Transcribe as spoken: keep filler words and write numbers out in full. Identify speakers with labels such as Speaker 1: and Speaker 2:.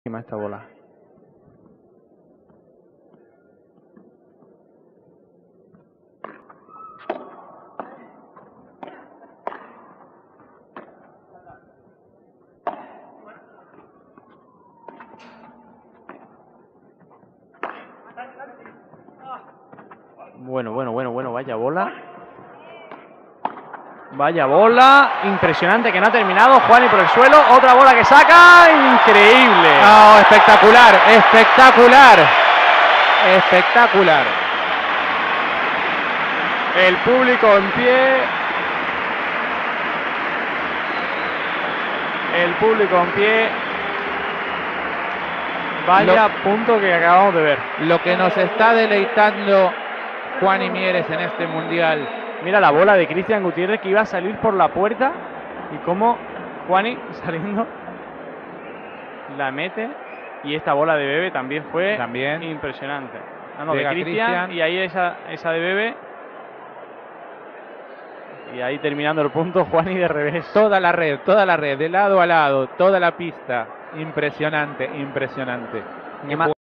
Speaker 1: esta bola. Bueno, bueno, bueno, bueno, vaya bola. Vaya bola, impresionante que no ha terminado. Juani por el suelo, otra bola que saca, increíble.
Speaker 2: No, espectacular, espectacular, espectacular.
Speaker 1: El público en pie. El público en pie. Vaya lo, punto que acabamos de ver.
Speaker 2: Lo que nos está deleitando Juani Mieres en este mundial.
Speaker 1: Mira la bola de Cristian Gutiérrez que iba a salir por la puerta y cómo Juani saliendo la mete. Y esta bola de Bebe también fue
Speaker 2: también
Speaker 1: impresionante. Ah, no, de Cristian y ahí esa, esa de Bebe. Y ahí terminando el punto, Juani de revés.
Speaker 2: Toda la red, toda la red, de lado a lado, toda la pista. Impresionante, impresionante.